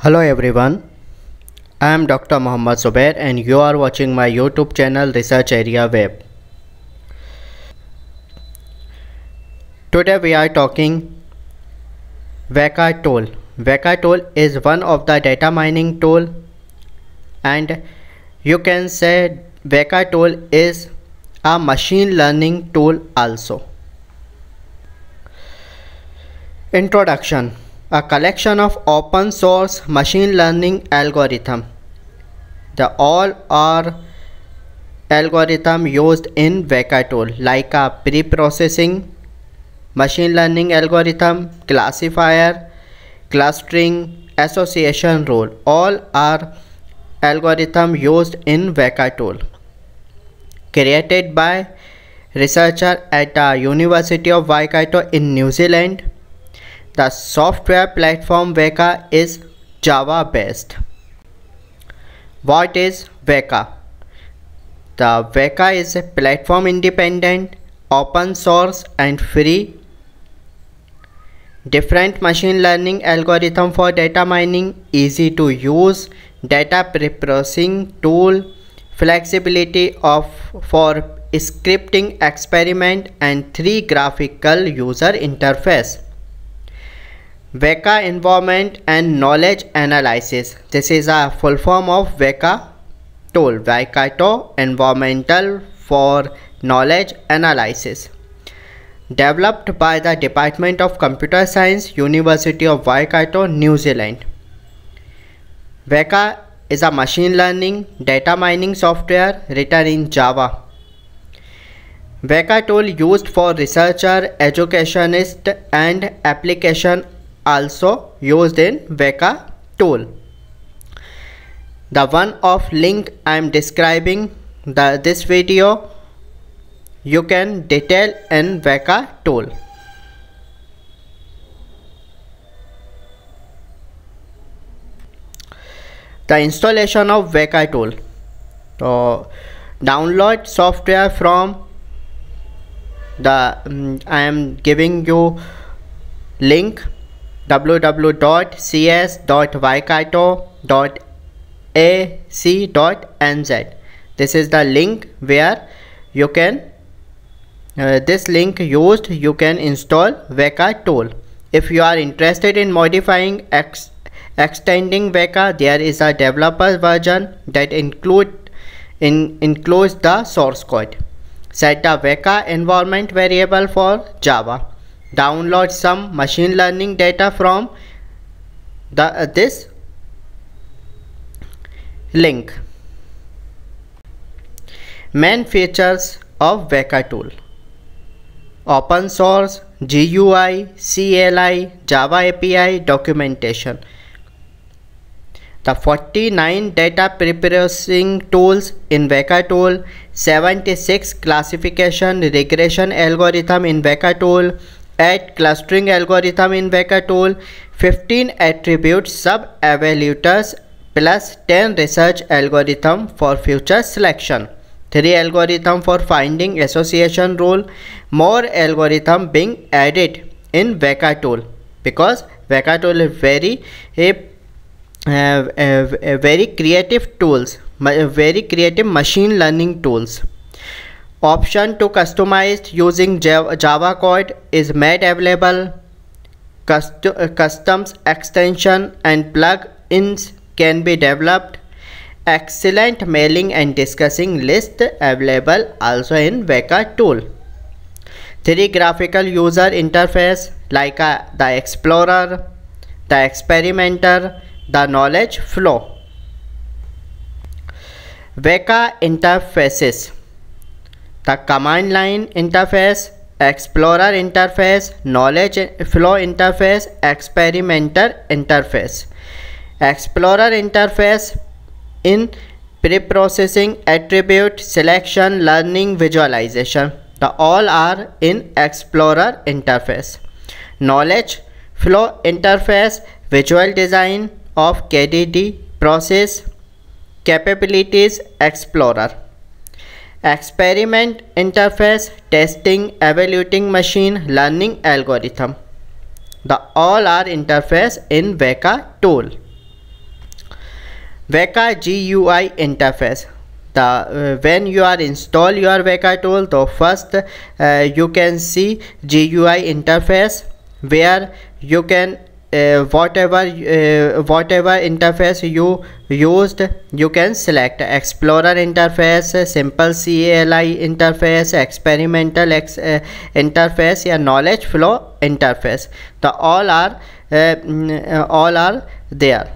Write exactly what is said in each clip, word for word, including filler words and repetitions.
Hello everyone, I am Doctor Mohammad Zubair and you are watching my YouTube channel Research Area Web. Today we are talking Weka tool. Weka tool is one of the data mining tool, and you can say Weka tool is a machine learning tool also. Introduction: a collection of open source machine learning algorithm. The all are algorithm used in Weka tool, like a pre-processing machine learning algorithm, classifier, clustering, association rule. All are algorithm used in Weka tool, created by researcher at the University of Waikato in New Zealand. The software platform Weka is Java based. What is Weka? The Weka is a platform independent, open source and free different machine learning algorithm for data mining, easy to use data preprocessing tool, flexibility of for scripting experiment and three graphical user interface. Weka environment and knowledge analysis. This is a full form of Weka tool, Waikato Environmental for Knowledge Analysis. Developed by the Department of Computer Science, University of Waikato, New Zealand. Weka is a machine learning data mining software written in Java. Weka tool used for researcher, educationist and application also used in Weka tool. The one of link I am describing the this video you can detail in Weka tool. The installation of Weka tool. So download software from the um, I am giving you link w w w dot c s dot waikato dot a c dot n z. This is the link where you can uh, this link used you can install Weka tool. If you are interested in modifying ex extending Weka, there is a developer version that include in includes the source code. Set the Weka environment variable for Java. Download some machine learning data from the uh, this link. Main features of Weka tool: open source, G U I, C L I, Java A P I, documentation. The forty-nine data preprocessing tools in Weka tool, seventy-six classification regression algorithm in Weka tool, eight clustering algorithm in Weka tool, fifteen attribute sub evaluators plus ten research algorithm for feature selection, three algorithm for finding association rule. More algorithm being added in Weka tool because Weka tool is very a, a, a, a very creative tools, very creative machine learning tools. Option to customize using Java code is made available. Cust customs extension and plug-ins can be developed. Excellent mailing and discussing list available also in Weka tool. Three graphical user interface like uh, the Explorer, the Experimenter, the Knowledge Flow. Weka interfaces: the command line interface, Explorer interface, Knowledge Flow interface, Experimenter interface. Explorer interface in pre-processing, attribute selection, learning, visualization. The all are in Explorer interface. Knowledge Flow interface, visual design of K D D process, capabilities, Explorer. Experiment interface, testing, evaluating machine learning algorithm. The all are interface in Weka tool. Weka G U I interface. The uh, when you are install your Weka tool, the first uh, you can see G U I interface, where you can uh, whatever uh, whatever interface you used, you can select Explorer interface, simple C L I interface, experimental ex, uh, interface, या knowledge flow interface. The all are uh, all are there.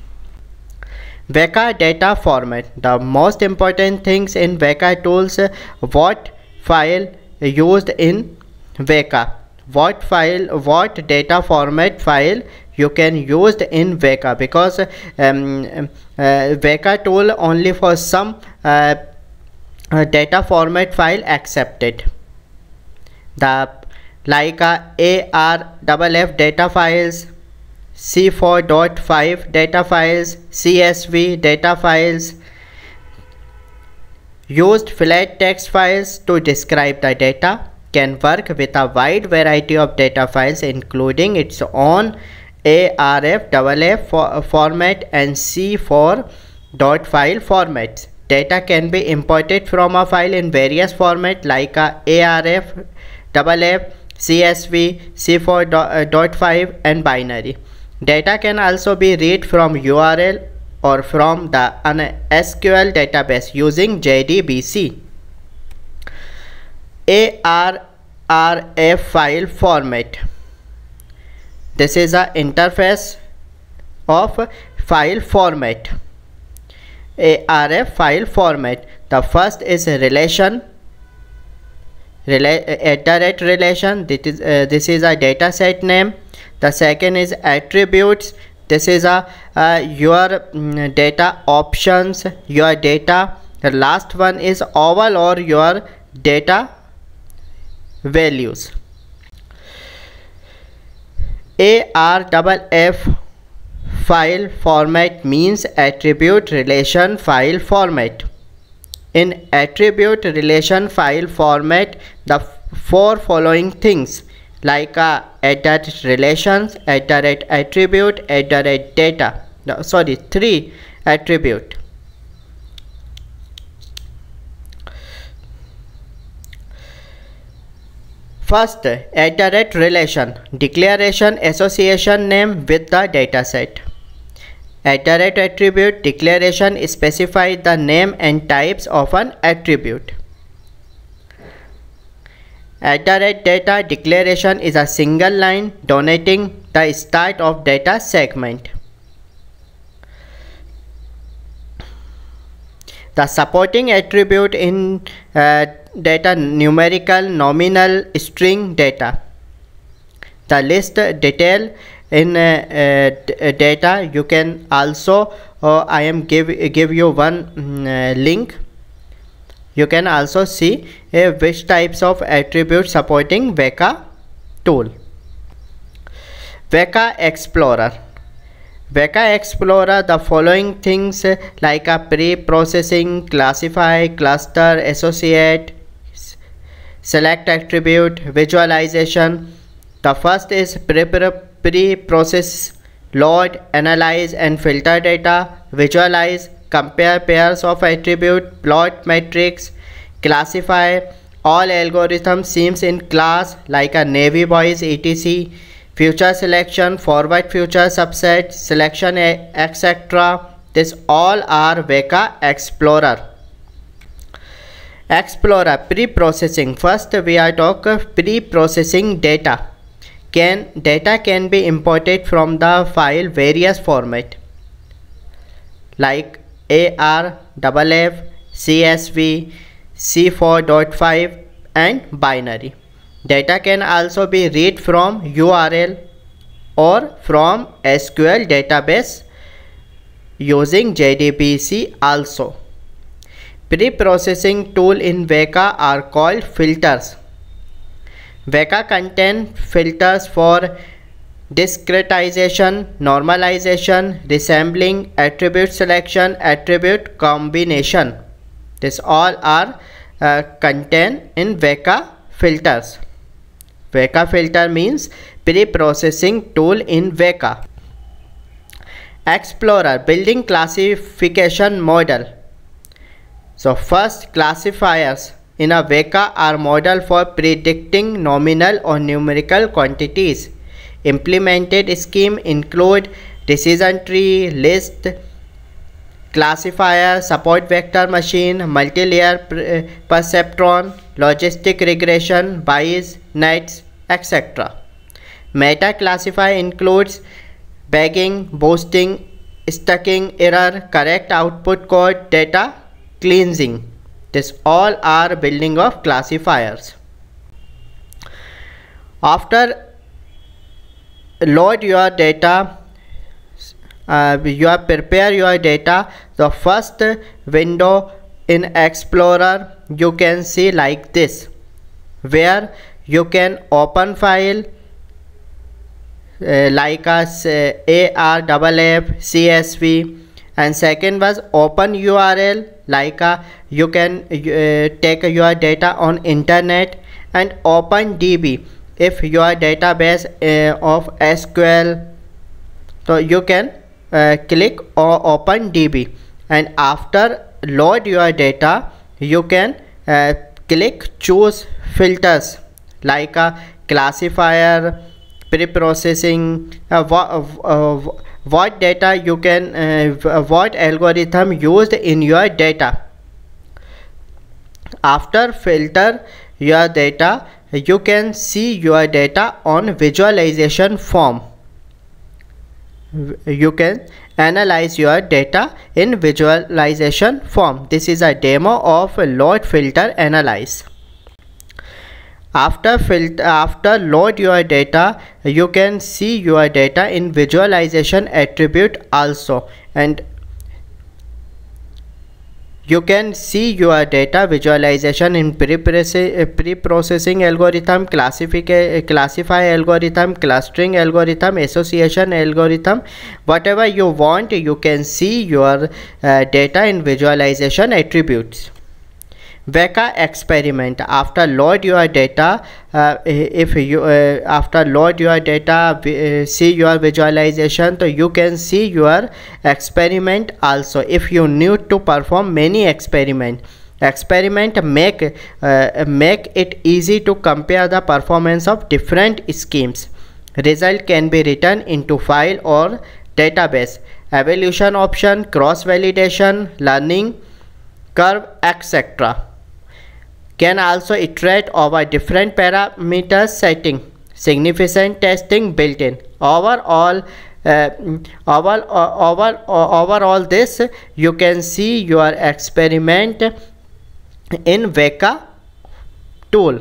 Weka data format. The most important things in Weka tools, what file used in Weka, what file, what data format file you can use in Weka, because um, uh, Weka tool only for some uh, uh, data format file accepted. The like uh, A R F F data files, C four dot five data files, C S V data files, used flat text files to describe the data, can work with a wide variety of data files including its own A R F F F for, format and C four dot file formats. Data can be imported from a file in various formats like a A R F F F, C S V, C four dot five and binary. Data can also be read from U R L or from the S Q L database using J D B C. A R R F file format. This is an interface of file format. A R F file format. The first is a relation, at the rate relation. This is uh, this is a data set name. The second is attributes. This is a uh, your um, data options, your data. The last one is oval or your data values. A R F F file format means attribute relation file format. In attribute relation file format, the four following things like uh, at that relations, at that attribute, at that data. No, sorry, three attribute. First, at that relation, declaration association name with the dataset. At that attribute, declaration specifies the name and types of an attribute. At that data, declaration is a single line denoting the start of data segment. The supporting attribute in uh, data numerical, nominal, string data. The list detail in uh, uh, data. You can also uh, I am give give you one uh, link. You can also see uh, which types of attributes supporting Weka tool. Weka Explorer. Weka Explorer, the following things uh, like a pre-processing, classify, cluster, associate, select attribute, visualization. The first is pre-process, load, analyze and filter data, visualize, compare pairs of attribute, plot matrix, classify. All algorithm seems in class like a Navy Boys et cetera. Future selection, forward future subset, selection, et cetera. This all are Weka Explorer. Explorer pre-processing. First we are talking pre-processing data. Can data can be imported from the file various format like A R F F, C S V, C four dot five and binary. Data can also be read from U R L or from S Q L database using J D B C also. Pre-processing tool in Weka are called filters. Weka contain filters for discretization, normalization, resembling, attribute selection, attribute combination. This all are uh, contained in Weka filters. Weka filter means pre-processing tool in Weka. Explorer, building classification model. So first, classifiers in a Weka are model for predicting nominal or numerical quantities. Implemented scheme include decision tree, list, classifier, support vector machine, multi-layer perceptron, logistic regression, Bayes, nets, et cetera. Meta classifier includes bagging, boosting, stacking, error, correct output code, data cleansing. This all are building of classifiers. After load your data, uh, you are prepare your data. The first window in Explorer you can see like this, where you can open file uh, like as uh, A R F F, C S V, and second was open U R L, like a you can uh, take your data on internet, and open D B if your database uh, of S Q L, so you can uh, click or open D B, and after load your data you can uh, click choose filters like a classifier, pre-processing, uh, uh, what data you can uh, what algorithm used in your data. After filter your data, you can see your data on visualization form. You can analyze your data in visualization form. This is a demo of load, filter, analyze. After filter, after load your data, you can see your data in visualization attribute also, and you can see your data visualization in pre-processing algorithm, classify classify algorithm, clustering algorithm, association algorithm. Whatever you want, you can see your uh, data in visualization attributes. Weka experiment. After load your data, uh, if you uh, after load your data, uh, see your visualization, so you can see your experiment also. If you need to perform many experiment, experiment make uh, make it easy to compare the performance of different schemes. Result can be written into file or database. Evaluation option, cross validation, learning curve, et cetera. Can also iterate over different parameters setting. Significant testing built in. Overall, uh, over, uh, over, uh, overall this you can see your experiment in Weka tool.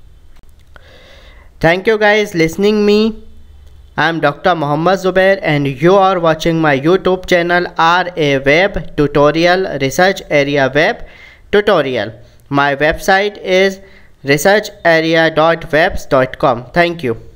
Thank you guys listening me. I am Doctor Mohammad Zubair and you are watching my YouTube channel R A Web Tutorial, Research Area Web Tutorial. My website is research area dot webs dot com. Thank you.